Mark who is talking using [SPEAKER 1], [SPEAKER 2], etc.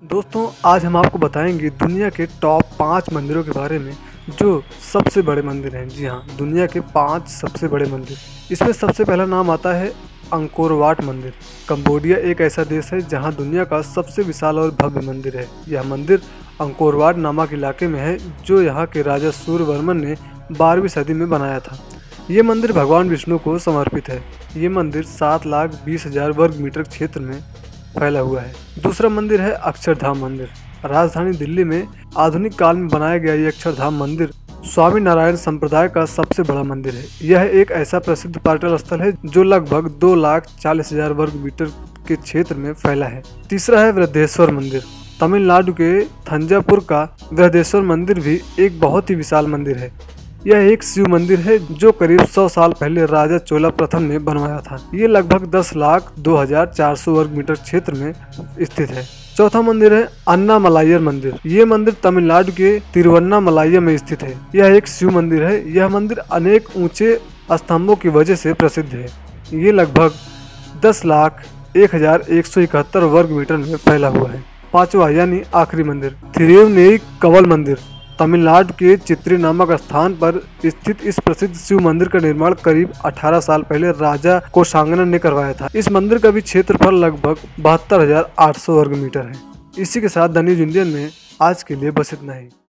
[SPEAKER 1] दोस्तों आज हम आपको बताएंगे दुनिया के टॉप 5 मंदिरों के बारे में जो सबसे बड़े मंदिर हैं। जी हाँ, दुनिया के 5 सबसे बड़े मंदिर। इसमें सबसे पहला नाम आता है अंकोर वाट मंदिर। कंबोडिया एक ऐसा देश है जहां दुनिया का सबसे विशाल और भव्य मंदिर है। यह मंदिर अंकोर वाट नामक इलाके में है जो यहाँ के राजा सूर्यवर्मन ने 12वीं सदी में बनाया था। ये मंदिर भगवान विष्णु को समर्पित है। ये मंदिर 7,20,000 वर्ग मीटर क्षेत्र में फैला हुआ है। दूसरा मंदिर है अक्षरधाम मंदिर। राजधानी दिल्ली में आधुनिक काल में बनाया गया ये अक्षरधाम मंदिर स्वामी नारायण संप्रदाय का सबसे बड़ा मंदिर है। यह एक ऐसा प्रसिद्ध पर्यटन स्थल है जो लगभग 2,40,000 वर्ग मीटर के क्षेत्र में फैला है। तीसरा है वृद्धेश्वर मंदिर। तमिलनाडु के थंजावुर का वृद्धेश्वर मंदिर भी एक बहुत ही विशाल मंदिर है। यह एक शिव मंदिर है जो करीब 100 साल पहले राजा चोला प्रथम ने बनवाया था। ये लगभग 10,02,400 वर्ग मीटर क्षेत्र में स्थित है। चौथा मंदिर है अन्नामलायर मंदिर। ये मंदिर तमिलनाडु के तिरुवन्नामलाई में स्थित है। यह एक शिव मंदिर है। यह मंदिर अनेक ऊंचे स्तंभों की वजह से प्रसिद्ध है। ये लगभग 10,01,171 वर्ग मीटर में फैला हुआ है। पांचवा यानी आखिरी मंदिर थिरुनेई कवल मंदिर। तमिलनाडु के चित्रे नामक स्थान पर स्थित इस प्रसिद्ध शिव मंदिर का निर्माण करीब 18 साल पहले राजा कोशांगना ने करवाया था। इस मंदिर का भी क्षेत्रफल लगभग 72,800 वर्ग मीटर है। इसी के साथ द न्यूज इंडियन में आज के लिए बस इतना ही।